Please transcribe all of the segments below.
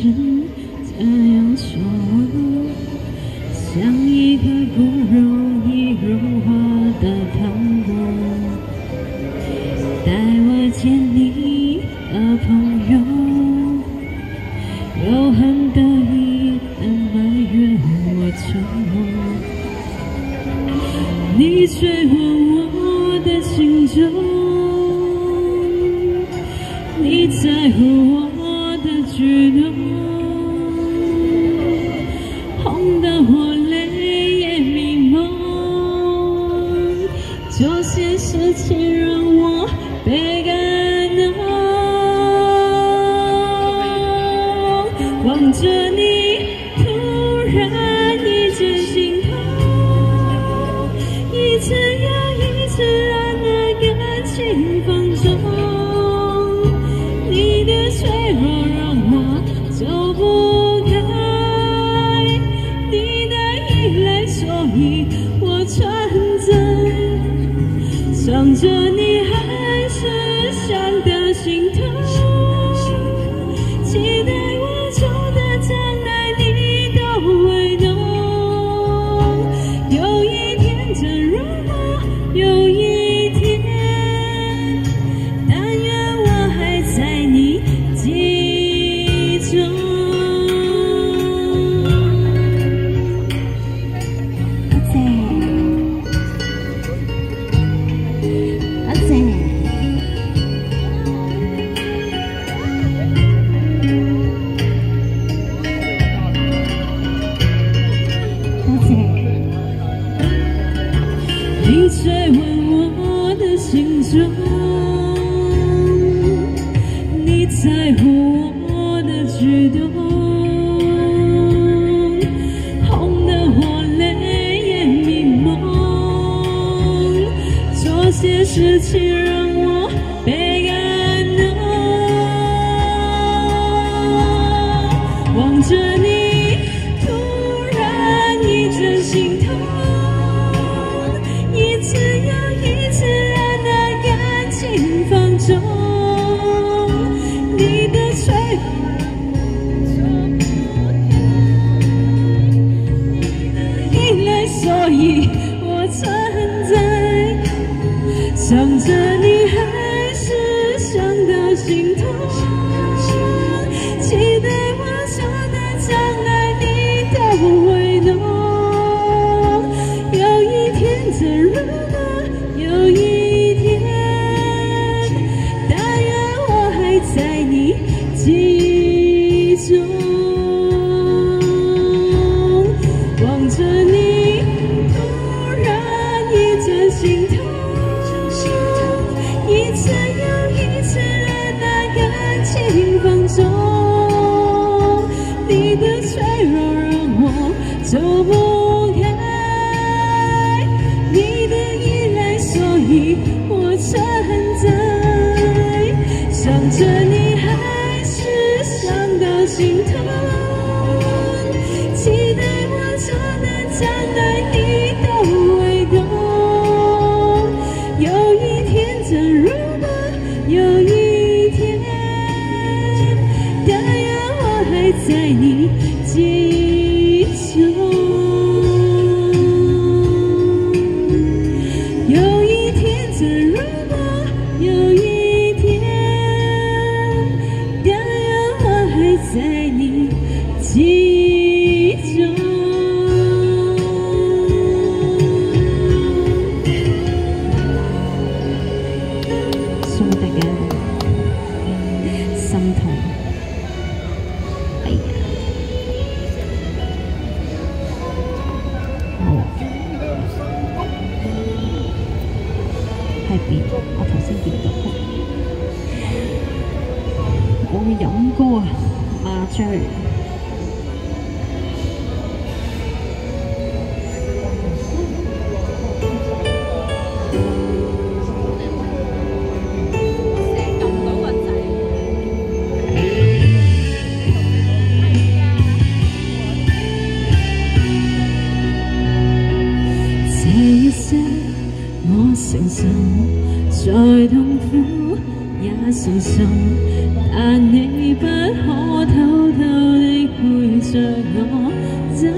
这样说，像一颗不容易融化的糖果。带我见你的朋友，又很得意地埋怨我沉默。你追问我的心中，你在乎我的举动，红得我泪眼迷蒙。这些事情让我倍感动。望着你，突然一阵心痛，一次又一次让那感情放纵。你的脆弱让我走不开，你的依赖，所以我存在。想着你还是想得心痛，期待我走的将来你都会懂。有一天正如我，有一天，但愿我还在你记忆中。你追问我的心中，你在乎我的举动，红得我泪眼迷蒙。这些事情让我倍感动。望着你，突然一阵心痛。一次又一次让那感情放纵，你的脆弱，你的依赖，所以我存在。想着你还是想到心痛，期待我说的将来你都会懂。有一天正如我，有一天，但愿我还在你记忆中。望着你，突然一阵心痛，一次又一次让那感情放纵。你的脆弱让我走不开，你的依赖，所以我存在。想着你还是想到心痛，期待我说的将来你都会懂。有一天正如我，有一天，但愿我还在你记忆中。有一天正如我，有一天，但愿我还在你记忆中。送大家心痛。哎呀，好。係邊？我頭先見到，我會飲歌啊，麻醉。這一些我承受，再痛苦也承受，但你不可偷偷地陪着我走，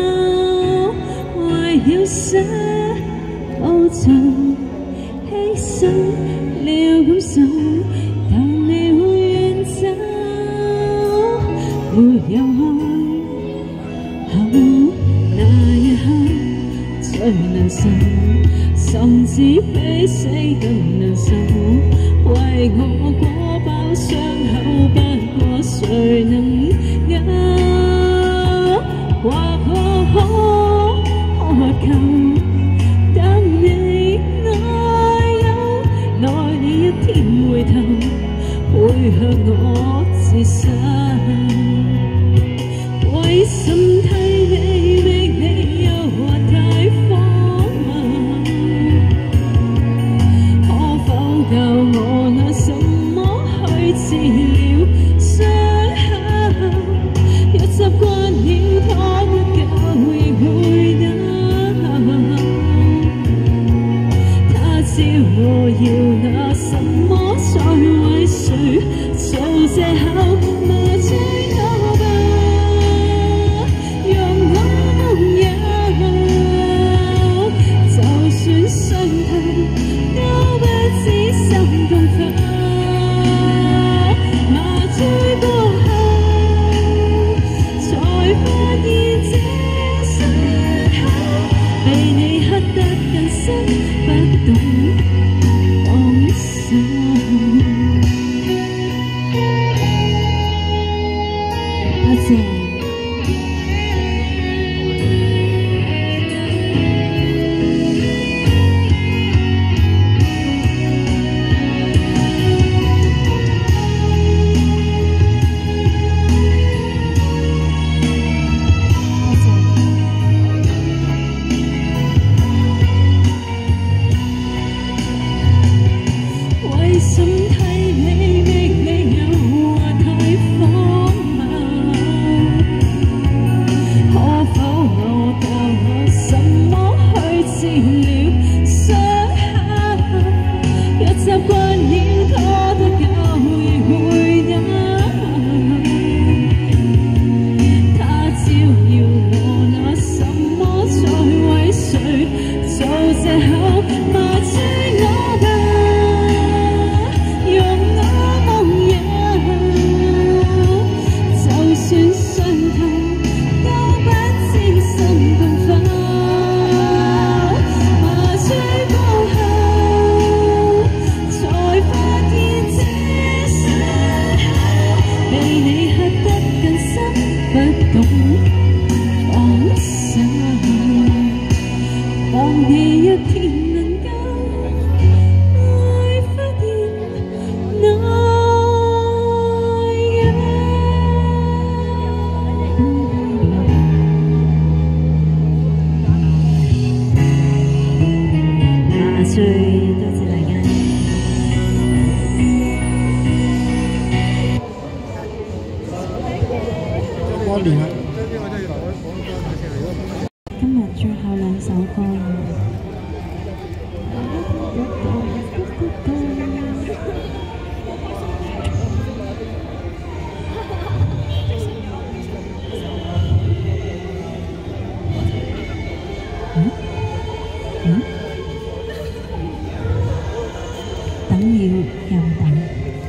為了些報酬，犧牲了感受，但你會遠走，沒有開口那一刻最難受。 甚至比死更難受，為我裹飽傷口，不過誰能夠？或可渴求，等你愛有，待你一天回頭，會向我自首。為什替你覓理由或太荒謬？ 教我拿什麼去治療傷口？若習慣了拖不夠，亦會等。他朝我要拿什麼再為誰做藉口？麻醉我吧，讓我夢遊，就算傷透。 都不知心痛否？麻醉過後，才發現這傷口被你刻得更深，不懂放手。多謝。 今日最後兩首歌。等要又等。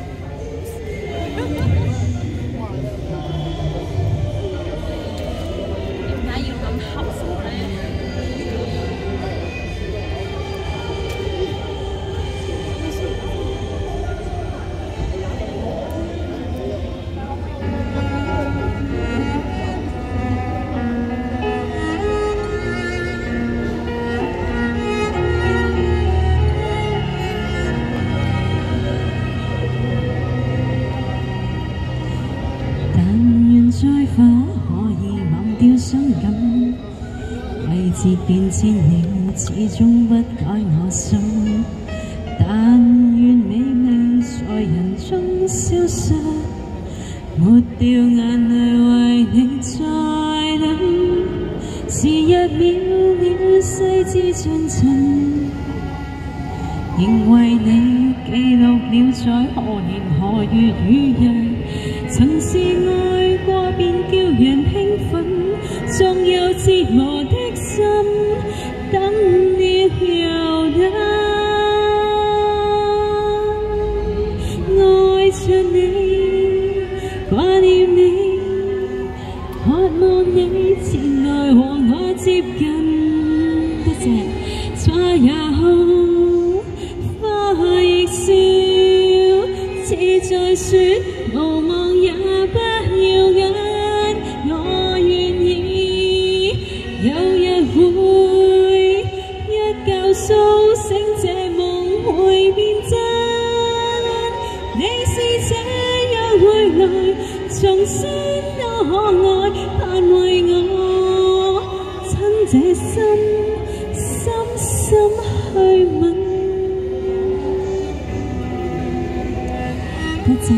再否可以忘掉傷感，季節變遷了，始終不改我心。但願美味在人中消失，抹掉眼淚為你再等。時日渺渺，細緻像塵， 仍為你記錄了在何年何月與日，曾是愛過便叫人興奮，縱有折磨的心，等了又等，愛着你，掛念你，渴望你前來和我接近。多謝，花也好，花亦笑，似在說無望也不要緊，我願意有日會一覺甦醒，這夢會變真。你是這樣會來重新多可愛，盼為我親這心深深去吻。多謝。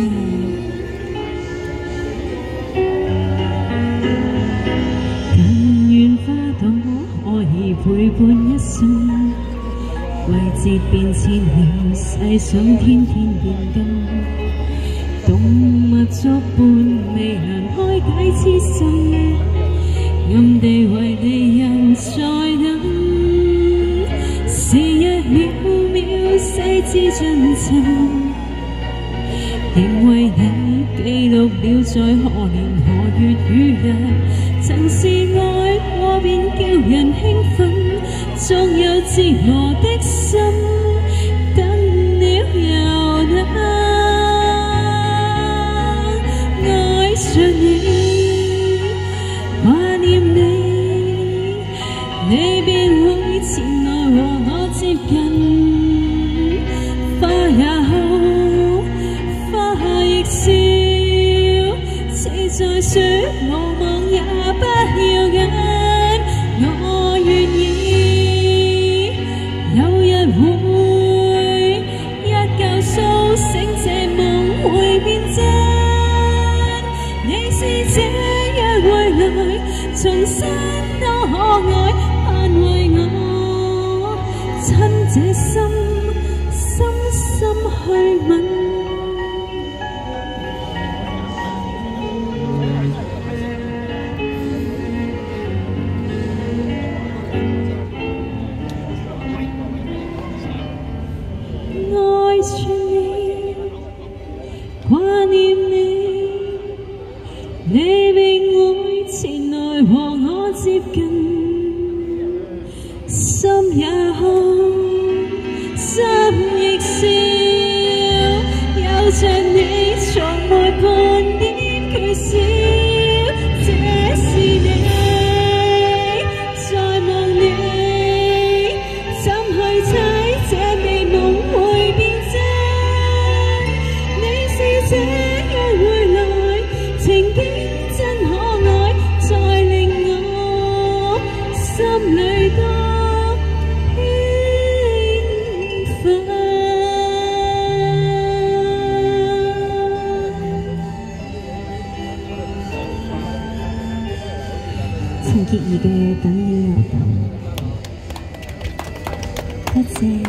但願花朵可以陪伴一生，季節變遷了，世上天天變更。動物作伴未能開解痴心，暗地為你人在等。時日渺渺，細緻盡情，仍為你記錄了在何年何月與日，曾是愛過便叫人興奮，縱有折磨的心，等了又等，愛着你，掛念你，你便會前來和我接近。花也好，花亦笑，似在說無望也不要緊，我願意有日會一覺甦醒，這夢會變真。你是這樣會來重新多可愛，盼為我親這心深深去吻。愛着你，掛念你，你並會前來和我接近。心也好，心亦笑，有着你從沒半點缺少。這是你，在望你，怎去猜這美夢會變真？你是這樣會來，情景真可愛，再令我心裏多興奮。陳潔儀嘅《等了又等》，多謝。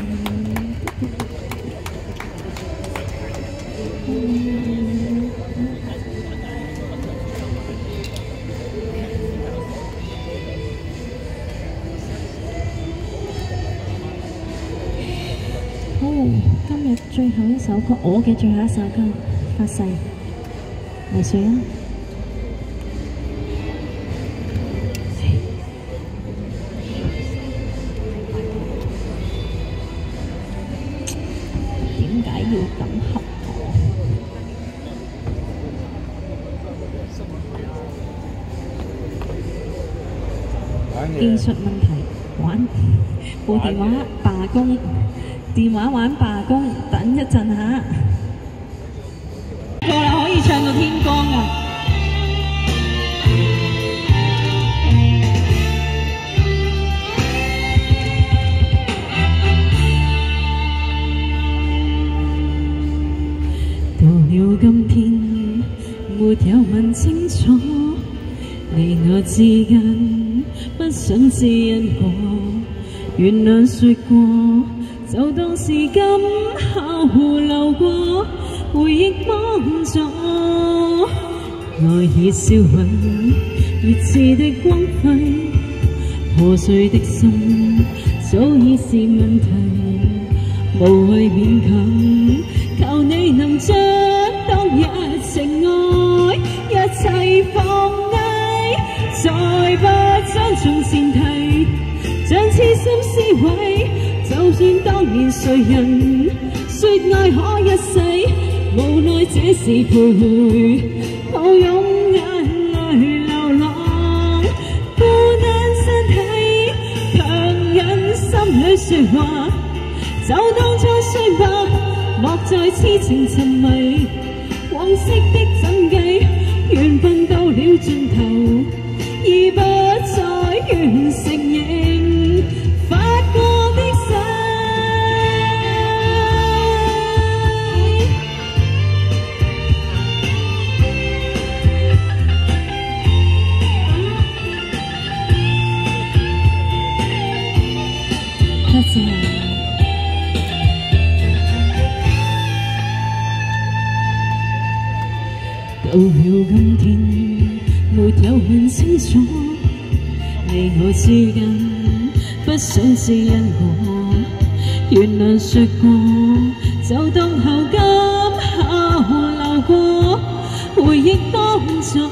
好，今日最後一首歌，我嘅最後一首歌，發誓，黎瑞恩。點解要咁恰我？技術問題，玩部電話罷工，電話玩罷工，等一陣下。過啦，可以唱到天光啊！到了今天，沒有問清楚，你我之間不想知因果，原諒說過。 就當是今後流過，回憶幫助。愛已燒毀，熱熾的光輝，破碎的心早已是問題，無謂勉強，求你能將當日情愛一切放低，再不將從前提，將痴心撕毀。就算當年誰人說愛可一世，無奈這時徘徊，抱擁眼淚流浪，孤單身體，強忍心裏說話，就當作說吧，莫再痴情沉迷，往昔的怎計，緣分到了盡頭，已不再願承認發過的誓。多謝。到了今天，沒有問清楚，你我之間不想知因果，原諒說過，就當後今後流過，回憶幫助。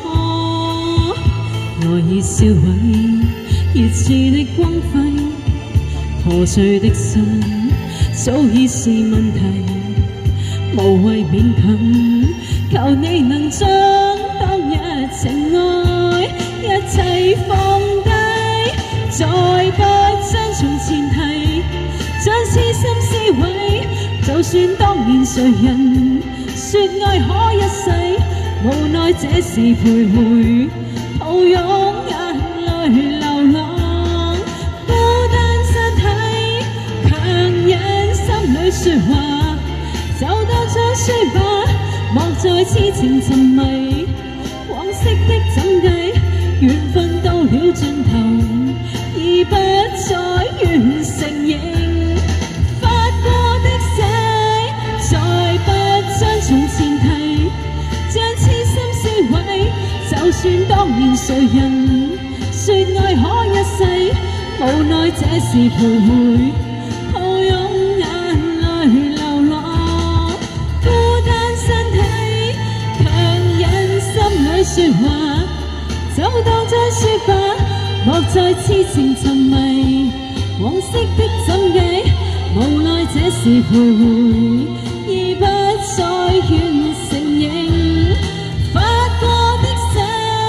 愛已燒毀，熱熾的光輝，破碎的心早已是問題，無謂勉強，求你能將當日情愛一切放低，再不將從前提，將痴心撕毀。就算當年誰人說愛可一世，無奈這時徘徊，抱擁眼淚流浪，孤單身體，強忍心裏說話，就當作說吧，莫再痴情沉迷，往昔的怎計，緣分到了盡頭，已不再願承認發過的誓，再不將從前提，將痴心撕毀。就算當年誰人說愛可一世，無奈這時徘徊，抱擁眼淚流浪，孤單身體，強忍心裏說話，就當作說吧，莫再痴情沉迷，往昔的怎計，無奈這時徘徊，已不再願承認發過的誓，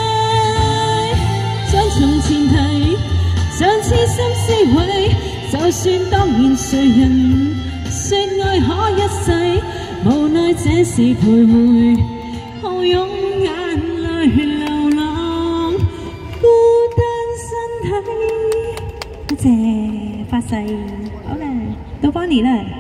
將從前提，將痴心撕毀。就算當年誰人說愛可一世，無奈這時徘徊，抱擁眼淚流浪，孤單身體。多謝發誓，好啦，到Bonnie啦。